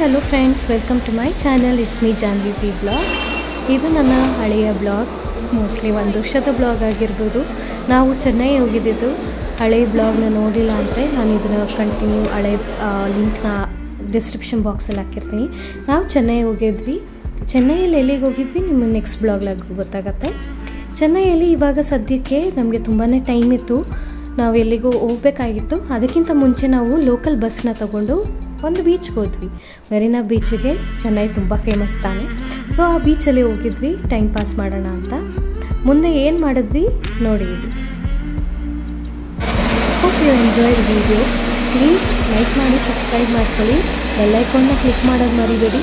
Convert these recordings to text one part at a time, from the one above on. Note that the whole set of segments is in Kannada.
hello friends, welcome to my channel. It's me Jahnavi vlog. ಇದು ನನ್ನ ಹಳೆಯ ಬ್ಲಾಗ್, ಮೋಸ್ಟ್ಲಿ ಒಂದು ವರ್ಷದ ಬ್ಲಾಗ್ ಆಗಿರ್ಬೋದು. ನಾವು ಚೆನ್ನೈ ಹೋಗಿದ್ದು ಹಳೆಯ ಬ್ಲಾಗ್ನ ನೋಡಿಲ್ಲ ಅಂದರೆ ನಾನು ಇದನ್ನು ಕಂಟಿನ್ಯೂ ಹಳೆ ಲಿಂಕ್ನ ಡಿಸ್ಕ್ರಿಪ್ಷನ್ ಬಾಕ್ಸಲ್ಲಿ ಹಾಕಿರ್ತೀನಿ. ನಾವು ಚೆನ್ನೈ ಹೋಗಿದ್ವಿ. ಚೆನ್ನೈಯಲ್ಲಿ ಎಲ್ಲಿಗೆ ಹೋಗಿದ್ವಿ ನಿಮಗೆ ನೆಕ್ಸ್ಟ್ ಬ್ಲಾಗ್ಲಾಗ ಗೊತ್ತಾಗತ್ತೆ. ಚೆನ್ನೈಯಲ್ಲಿ ಇವಾಗ ಸದ್ಯಕ್ಕೆ ನಮಗೆ ತುಂಬಾ ಟೈಮ್ ಇತ್ತು, ನಾವು ಎಲ್ಲಿಗೂ ಹೋಗಬೇಕಾಗಿತ್ತು. ಅದಕ್ಕಿಂತ ಮುಂಚೆ ನಾವು ಲೋಕಲ್ ಬಸ್ನ ತಗೊಂಡು ಒಂದು ಬೀಚ್ಗೆ ಹೋದ್ವಿ. ಮೆರಿನಾ ಬೀಚಿಗೆ ಚೆನ್ನೈ ತುಂಬ ಫೇಮಸ್ ತಾನೆ. ಸೊ ಆ ಬೀಚಲ್ಲಿ ಹೋಗಿದ್ವಿ ಟೈಮ್ ಪಾಸ್ ಮಾಡೋಣ ಅಂತ. ಮುಂದೆ ಏನು ಮಾಡಿದ್ವಿ ನೋಡಿ. Hope you enjoy the video. Please like ಮಾಡಿ, ಸಬ್ಸ್ಕ್ರೈಬ್ ಮಾಡ್ಕೊಳ್ಳಿ, ಬೆಲ್ ಐಕಾನ್ನ ಕ್ಲಿಕ್ ಮಾಡೋದು ಮರಿಬೇಡಿ.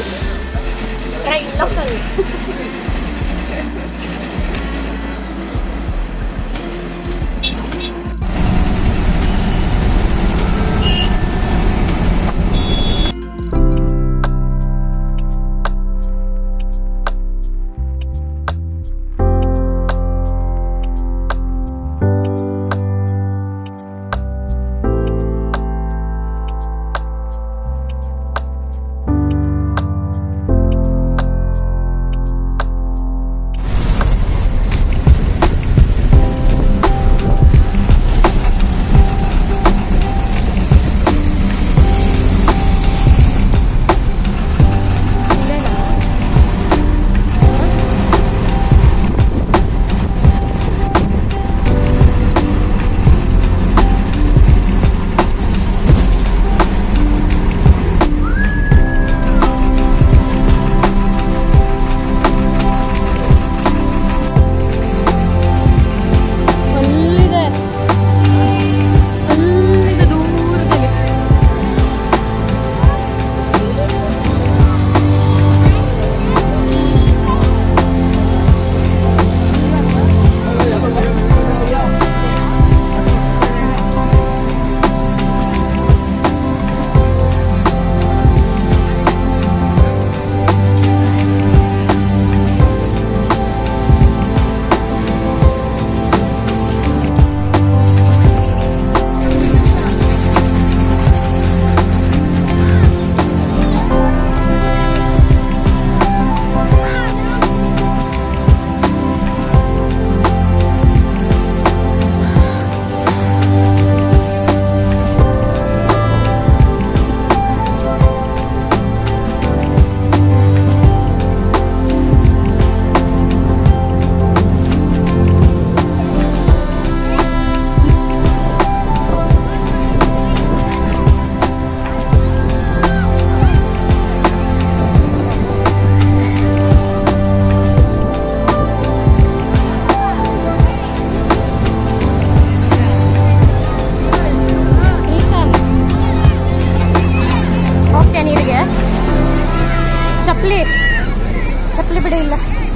ಚಪ್ಪಲಿ ಬಿಡಿ ಇಲ್ಲ.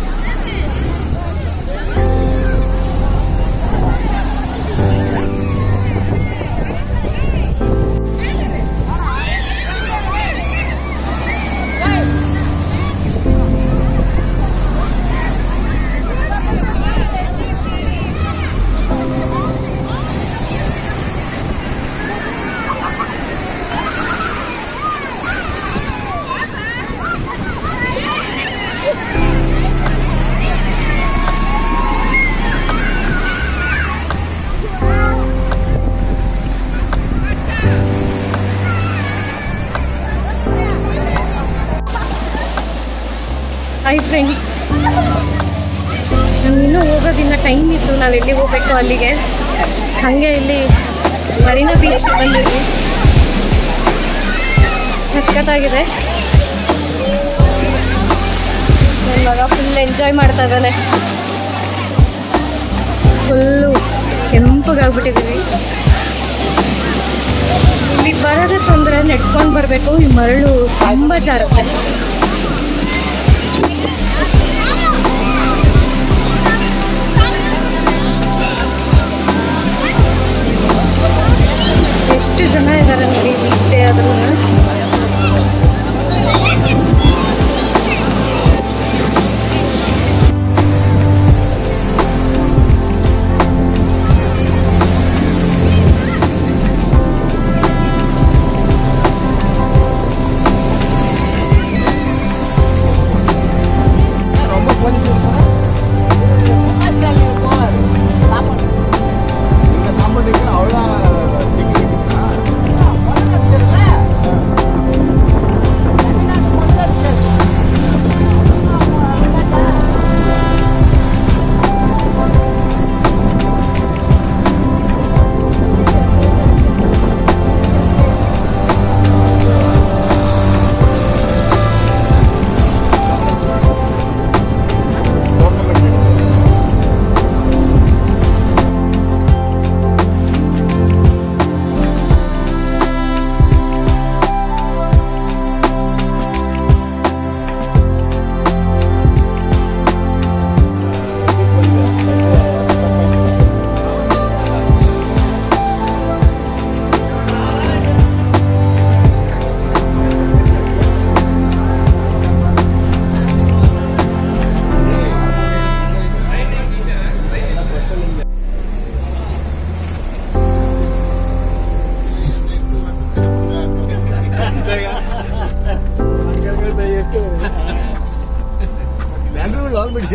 ಹಾಯ್ ಫ್ರೆಂಡ್ಸ್, ನಮಗಿನ್ನೂ ಹೋಗೋದಿನ್ನ ಟೈಮ್ ಇತ್ತು. ನಾವು ಎಲ್ಲಿಗೆ ಹೋಗ್ಬೇಕು ಅಲ್ಲಿಗೆ. ಹಾಗೆ ಇಲ್ಲಿ ಮರೀನಾ ಬೀಚ್ ಬಂದಿದ್ವಿ. ಸಖತ್ತಾಗಿದೆ. ನನ್ನ ಮಗ ಫುಲ್ ಎಂಜಾಯ್ ಮಾಡ್ತಾ ಇದ್ದಾನೆ. ಫುಲ್ಲು ಕೆಂಪಗಾಗ್ಬಿಟ್ಟಿದ್ದೀವಿ. ಇಲ್ಲಿ ಬರೋದೇ ತೊಂದರೆ, ನೆಟ್ಕೊಂಡು ಬರಬೇಕು. ಈ ಮರಳು ತುಂಬ ಜಾರುತ್ತೆ. ಎಷ್ಟು ಜನ ಇದ್ದಾರೆ ನೋಡಿ ಇಷ್ಟೇ ಆದ್ರೂ.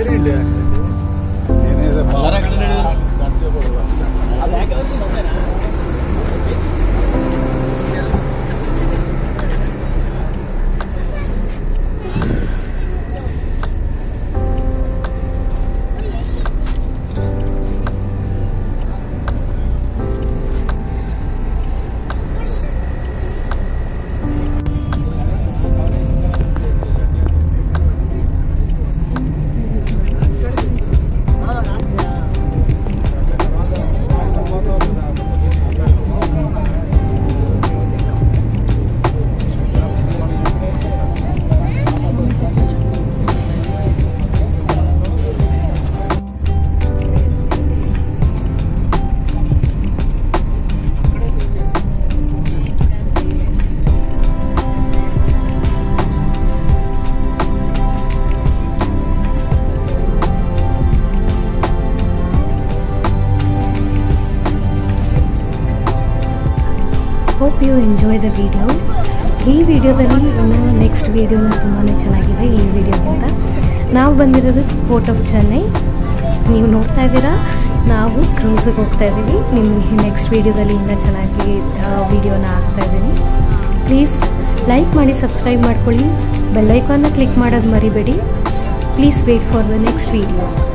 Hope you enjoy the video. ಈ ವಿಡಿಯೋದಲ್ಲಿ ನೆಕ್ಸ್ಟ್ ವಿಡಿಯೋನ ತುಂಬಾ ಚೆನ್ನಾಗಿದೆ ಈ ವಿಡಿಯೋಗಿಂತ. ನಾವು ಬಂದಿರೋದು ಪೋರ್ಟ್ ಆಫ್ ಚೆನ್ನೈ. ನೀವು ನೋಡ್ತಾ ಇದ್ದೀರಾ, ನಾವು ಕ್ರೂಸಿಗೆ ಹೋಗ್ತಾ ಇದ್ದೀವಿ. ನಿಮಗೆ ನೆಕ್ಸ್ಟ್ ವಿಡಿಯೋದಲ್ಲಿ ಇನ್ನೂ ಚೆನ್ನಾಗಿ ವಿಡಿಯೋನ ಹಾಕ್ತಾ ಇದ್ದೀನಿ. ಪ್ಲೀಸ್ ಲೈಕ್ ಮಾಡಿ, ಸಬ್ಸ್ಕ್ರೈಬ್ ಮಾಡ್ಕೊಳ್ಳಿ, ಬೆಲ್ ಐಕಾನ್ನ ಕ್ಲಿಕ್ ಮಾಡೋದು ಮರಿಬೇಡಿ. Please wait for the next video.